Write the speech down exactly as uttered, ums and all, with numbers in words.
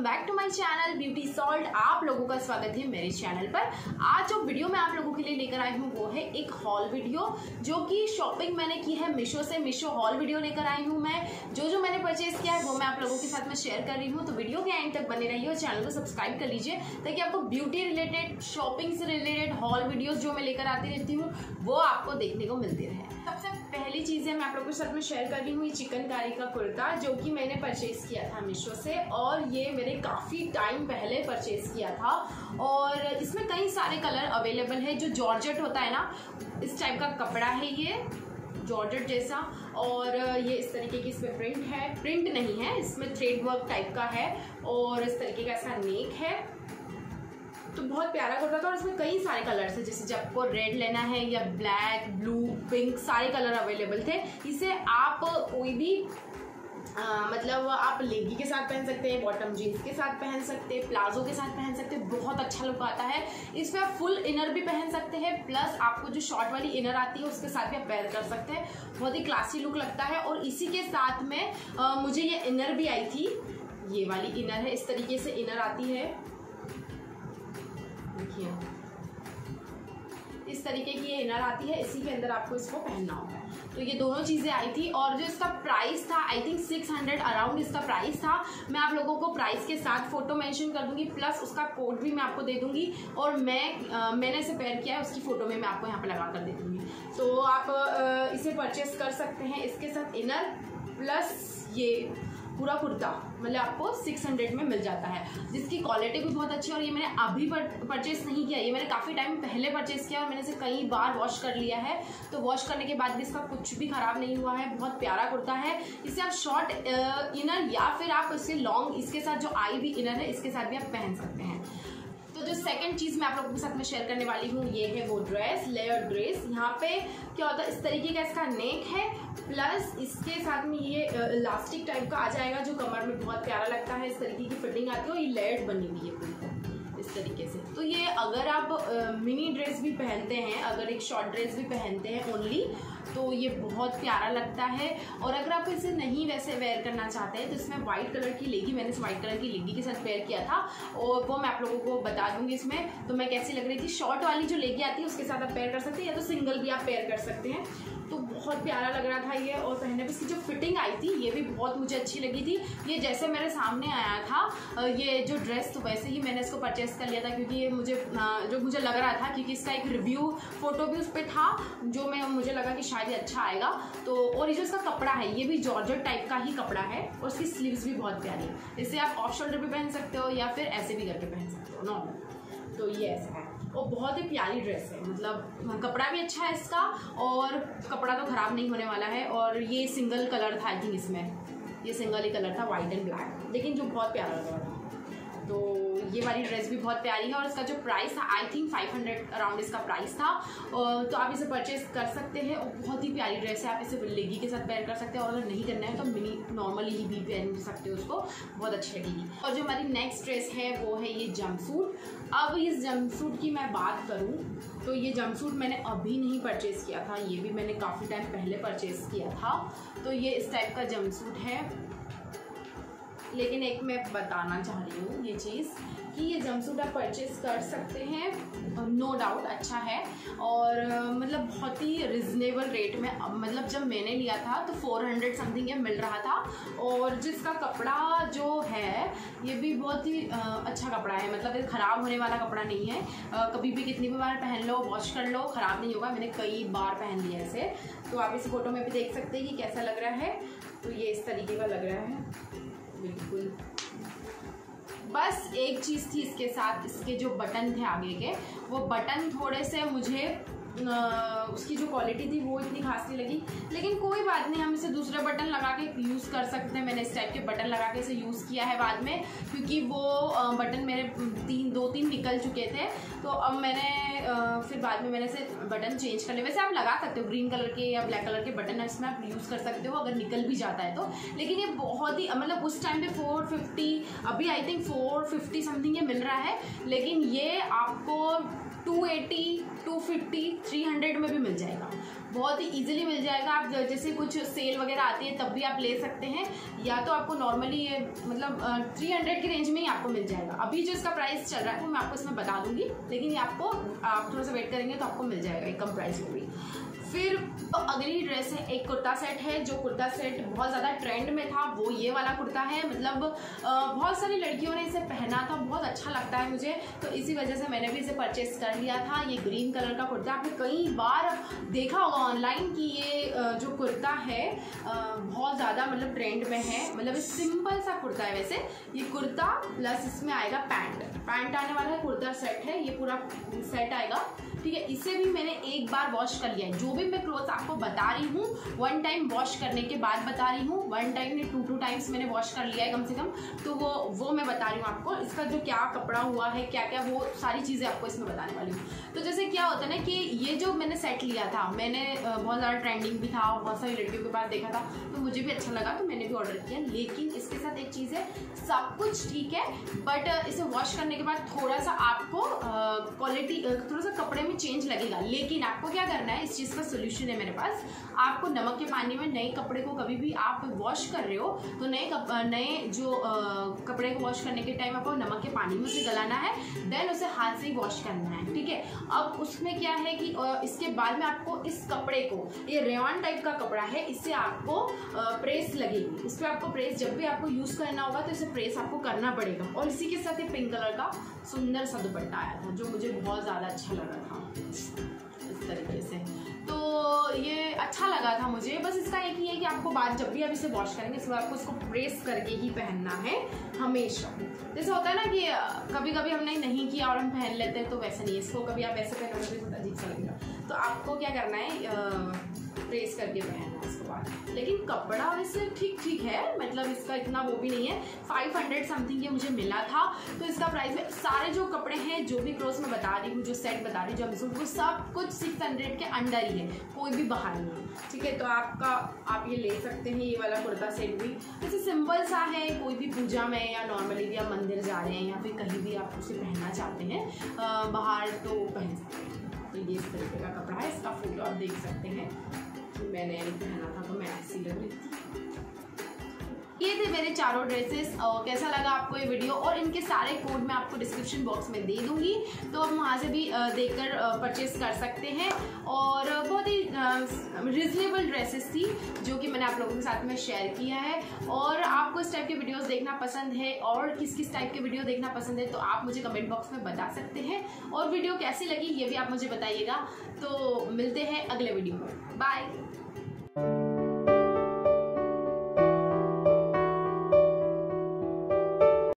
Welcome back to my channel beauty salt. आप लोगों का स्वागत है मेरे चैनल पर। आज जो वीडियो मैं आप लोगों के लिए लेकर आई हूँ वो है एक हॉल वीडियो, जो कि शॉपिंग मैंने की है मीशो से। मीशो हॉल वीडियो लेकर आई हूँ मैं। जो जो मैंने परचेज किया है वो मैं आप लोगों के साथ में शेयर कर रही हूँ, तो वीडियो के एंड तक बने रहिए और चैनल को सब्सक्राइब कर लीजिए, ताकि आपको ब्यूटी रिलेटेड, शॉपिंग से रिलेटेड हॉल वीडियोज जो मैं लेकर आती रहती हूँ वो आपको देखने को मिलती रहे। सबसे पहली चीज़ है मैं आप लोगों के साथ में शेयर कर रही हूँ, ये चिकनकारी का कुर्ता, जो कि मैंने परचेज किया था मीशो से, और ये मैंने काफ़ी टाइम पहले परचेज किया था। और इसमें कई सारे कलर अवेलेबल है। जो जॉर्जेट होता है ना, इस टाइप का कपड़ा है ये, जॉर्जेट जैसा, और ये इस तरीके की इसमें प्रिंट है, प्रिंट नहीं है, इसमें थ्रेड वर्क टाइप का है, और इस तरीके का इसका नेक है। तो बहुत प्यारा कुर्ता था, और इसमें कई सारे कलर्स हैं, जैसे जब आपको रेड लेना है या ब्लैक, ब्लू, पिंक, सारे कलर अवेलेबल थे। इसे आप कोई भी आ, मतलब आप लेगी के साथ पहन सकते हैं, बॉटम जीन्स के साथ पहन सकते हैं, प्लाजो के साथ पहन सकते हैं, बहुत अच्छा लुक आता है। इसमें आप फुल इनर भी पहन सकते हैं, प्लस आपको जो शॉर्ट वाली इनर आती है उसके साथ भी आप पेयर कर सकते हैं। बहुत ही क्लासी लुक लगता है। और इसी के साथ में आ, मुझे ये इनर भी आई थी, ये वाली इनर है, इस तरीके से इनर आती है, देखिए इस तरीके की ये इनर आती है, इसी के अंदर आपको इसको पहनना होगा। तो ये दोनों चीज़ें आई थी, और जो इसका प्राइस था I think six hundred around इसका प्राइस था। मैं आप लोगों को प्राइस के साथ फोटो मेंशन कर दूंगी, प्लस उसका कोड भी मैं आपको दे दूंगी, और मैं आ, मैंने इसे पेयर किया है उसकी फोटो में मैं आपको यहाँ पे लगा कर दे दूंगी। तो आप आ, इसे परचेस कर सकते हैं, इसके साथ इनर प्लस ये पूरा कुर्ता, मतलब आपको सिक्स हंड्रेड में मिल जाता है, जिसकी क्वालिटी भी बहुत अच्छी है। और ये मैंने अभी पर, परचेस नहीं किया, ये मैंने काफ़ी टाइम पहले परचेस किया, और मैंने इसे कई बार वॉश कर लिया है। तो वॉश करने के बाद भी इसका कुछ भी खराब नहीं हुआ है। बहुत प्यारा कुर्ता है। इसे आप शॉर्ट इनर या फिर आप इसे लॉन्ग, इसके साथ जो आई भी इनर है इसके साथ भी आप पहन सकते हैं। तो जो सेकंड चीज़ मैं आप लोगों के साथ में शेयर करने वाली हूँ ये है वो ड्रेस, लेयर ड्रेस। यहाँ पे क्या होता है, इस तरीके का इसका नेक है, प्लस इसके साथ में ये इलास्टिक टाइप का आ जाएगा, जो कमर में बहुत प्यारा लगता है। इस तरीके की फिटिंग आती है, और ये लेयर्ड बनी हुई है पूरी इस तरीके से। तो ये अगर आप मिनी ड्रेस भी पहनते हैं, अगर एक शॉर्ट ड्रेस भी पहनते हैं ओनली, तो ये बहुत प्यारा लगता है। और अगर आप इसे नहीं वैसे वेयर करना चाहते हैं तो इसमें व्हाइट कलर की लेगी, मैंने इस व्हाइट कलर की लेगी के साथ वेयर किया था, और वो मैं आप लोगों को बता दूंगी इसमें तो मैं कैसी लग रही थी। शॉर्ट वाली जो लेगी आती है उसके साथ आप पेयर कर सकते हैं, या तो सिंगल भी आप पेयर कर सकते हैं। तो बहुत प्यारा लग रहा था ये, और पहनने पर इसकी जो फिटिंग आई थी ये भी बहुत मुझे अच्छी लगी थी। ये जैसे मेरे सामने आया था ये जो ड्रेस, तो वैसे ही मैंने इसको परचेस कर लिया था, क्योंकि ये मुझे जो मुझे लग रहा था, क्योंकि इसका एक रिव्यू फोटो भी उस पर था, जो मैं मुझे लगा कि शायद ये अच्छा आएगा। तो और ये जो इसका कपड़ा है ये भी जॉर्जेट टाइप का ही कपड़ा है, और इसकी स्लीव्स भी बहुत प्यारी है। इसे आप ऑफ शोल्डर भी पहन सकते हो, या फिर ऐसे भी करके पहन सकते हो नॉर्मल। तो ये ऐसा है, और बहुत ही प्यारी ड्रेस है, मतलब कपड़ा भी अच्छा है इसका, और कपड़ा तो ख़राब नहीं होने वाला है। और ये सिंगल कलर था आई थिंक, इसमें ये सिंगल ही कलर था, वाइट एंड ब्लैक, लेकिन जो बहुत प्यारा लग रहा था। तो ये वाली ड्रेस भी बहुत प्यारी है, और इसका जो प्राइस था I think five hundred around इसका प्राइस था। तो आप इसे परचेस कर सकते हैं, और बहुत ही प्यारी ड्रेस है। आप इसे लेगी के साथ पेयर कर सकते हैं, और अगर नहीं करना है तो मिनी नॉर्मली ही भी पहन सकते हो उसको, बहुत अच्छी लगेगी। और जो हमारी नेक्स्ट ड्रेस है वो है ये जंपसूट। अब इस जंपसूट की मैं बात करूँ तो ये जंपसूट मैंने अभी नहीं परचेज़ किया था, ये भी मैंने काफ़ी टाइम पहले परचेज़ किया था। तो ये इस टाइप का जंपसूट है, लेकिन एक मैं बताना चाह रही हूँ ये चीज़ कि ये जंपसूट आप परचेज़ कर सकते हैं, नो डाउट अच्छा है, और मतलब बहुत ही रिजनेबल रेट में। मतलब जब मैंने लिया था तो फोर हंड्रेड समथिंग ये मिल रहा था, और जिसका कपड़ा जो है ये भी बहुत ही अच्छा कपड़ा है, मतलब ये ख़राब होने वाला कपड़ा नहीं है। कभी भी कितनी भी बार पहन लो, वॉश कर लो, ख़राब नहीं होगा। मैंने कई बार पहन लिया इसे, तो आप इस फोटो में भी देख सकते हैं कि कैसा लग रहा है। तो ये इस तरीके का लग रहा है बिल्कुल। बस एक चीज़ थी इसके साथ, इसके जो बटन थे आगे के, वो बटन थोड़े से मुझे आ, उसकी जो क्वालिटी थी वो इतनी खास नहीं लगी, लेकिन कोई बात नहीं, हम इसे दूसरे बटन लगा के यूज़ कर सकते हैं। मैंने इस टाइप के बटन लगा के इसे यूज़ किया है बाद में, क्योंकि वो बटन मेरे तीन दो तीन निकल चुके थे। तो अब मैंने आ, फिर बाद में मैंने इसे बटन चेंज कर लिया। वैसे आप लगा सकते हो ग्रीन कलर के या ब्लैक कलर के बटन, इसमें आप यूज़ कर सकते हो अगर निकल भी जाता है तो। लेकिन ये बहुत ही, मतलब उस टाइम पे फोर फिफ्टी, अभी I think four fifty something ये मिल रहा है, लेकिन ये आपको two eighty, two fifty, three hundred में भी मिल जाएगा। बहुत ही ईजिली मिल जाएगा। आप जैसे कुछ सेल वगैरह आती है तब भी आप ले सकते हैं, या तो आपको नॉर्मली ये मतलब थ्री हंड्रेड की रेंज में ही आपको मिल जाएगा। अभी जो इसका प्राइस चल रहा है वो मैं आपको इसमें बता दूंगी, लेकिन ये आपको आप थोड़ा सा वेट करेंगे तो आपको मिल जाएगा एक कम प्राइस में भी। फिर तो अगली ड्रेस है, एक कुर्ता सेट है, जो कुर्ता सेट बहुत ज़्यादा ट्रेंड में था, वो ये वाला कुर्ता है। मतलब बहुत सारी लड़कियों ने इसे पहना था, बहुत अच्छा लगता है मुझे, तो इसी वजह से मैंने भी इसे परचेस कर लिया था। ये ग्रीन कलर का कुर्ता, आपने कई बार देखा होगा ऑनलाइन कि ये जो कुर्ता है बहुत ज़्यादा मतलब ट्रेंड में है। मतलब सिंपल सा कुर्ता है वैसे, ये कुर्ता प्लस इसमें आएगा पैंट, पैंट आने वाला है, कुर्ता सेट है, ये पूरा सेट आएगा, ठीक है। इसे भी मैंने एक बार वॉश कर लिया है। जो भी मैं क्लोथ आपको बता रही हूँ वन टाइम वॉश करने के बाद बता रही हूँ, वन टाइम नहीं टू टू टाइम्स मैंने वॉश कर लिया है कम से कम, तो वो वो मैं बता रही हूँ आपको। इसका जो क्या कपड़ा हुआ है, क्या क्या, वो सारी चीज़ें आपको इसमें बताने वाली हूँ। तो जैसे क्या होता है ना कि ये जो मैंने सेट लिया था, मैंने बहुत ज़्यादा ट्रेंडिंग भी था, बहुत सारी लड़कियों के पास देखा था, तो मुझे भी अच्छा लगा, तो मैंने भी ऑर्डर किया। लेकिन इसके साथ एक चीज़ है, सब कुछ ठीक है बट इसे वॉश करने के बाद थोड़ा सा आपको क्वालिटी थोड़ा सा कपड़े में चेंज लगेगा। लेकिन आपको क्या करना है, इस चीज़ का सोल्यूशन है मेरे पास। आपको नमक के पानी में नए कपड़े को कभी भी आप वॉश कर रहे हो तो नए नए जो आ, कपड़े को वॉश करने के टाइम आपको नमक के पानी में उसे गलाना है, देन उसे हाथ से ही वॉश करना है, ठीक है। अब उसमें क्या है कि आ, इसके बाद में आपको इस कपड़े को, ये रेयॉन टाइप का कपड़ा है, इससे आपको आ, प्रेस लगेगी। इस पर आपको प्रेस जब भी आपको यूज़ करना होगा तो इसे प्रेस आपको करना पड़ेगा। और इसी के साथ ये पिंक कलर का सुंदर सा दुपट्टा आया था जो मुझे बहुत ज़्यादा अच्छा लगा था इस तरीके से, तो ये अच्छा लगा था मुझे। बस इसका एक ही है कि आपको बाद जब भी आप इसे वॉश करेंगे इसके बाद आपको इसको प्रेस करके ही पहनना है हमेशा। जैसे होता है ना कि कभी कभी हमने नहीं किया और हम पहन लेते हैं, तो वैसे नहीं, इसको कभी आप ऐसे पहनोगे तो बहुत अजीब सा लगेगा। तो आपको क्या करना है, प्रेस करके पहनना है इसके बाद। लेकिन कपड़ा वैसे ठीक ठीक है, मतलब इसका इतना वो भी नहीं है। फाइव हंड्रेड समथिंग ये मुझे मिला था, तो इसका प्राइस में सारे जो कपड़े हैं, जो भी क्लोथ्स मैं बता रही हूँ, जो सेट बता रही हूँ, जो मिसूँ, वो सब कुछ सिक्स हंड्रेड के अंडर ही है, कोई भी बाहर नहीं है, ठीक है। तो आपका आप ये ले सकते हैं, ये वाला कुर्ता सेट भी जैसे सिंपल सा है, कोई भी पूजा में या नॉर्मली भी आप मंदिर जा रहे हैं या फिर कहीं भी आप उसे पहनना चाहते हैं बाहर तो पहन सकते हैं। तो ये इस तरीके का कपड़ा है, इसका फोटो आप देख सकते हैं। मैंने पहना था तो मैं ऐसी लग रही थी। ये थे मेरे चारों ड्रेसेस। कैसा लगा आपको ये वीडियो, और इनके सारे कोड मैं आपको डिस्क्रिप्शन बॉक्स में दे दूंगी, तो आप वहाँ से भी देखकर परचेस कर सकते हैं। और बहुत ही रिजनेबल ड्रेसेस थी जो कि मैंने आप लोगों के साथ में शेयर किया है। और आपको इस टाइप के वीडियोस देखना पसंद है और किस किस टाइप के वीडियो देखना पसंद है तो आप मुझे कमेंट बॉक्स में बता सकते हैं, और वीडियो कैसी लगी ये भी आप मुझे बताइएगा। तो मिलते हैं अगले वीडियो में, बाय।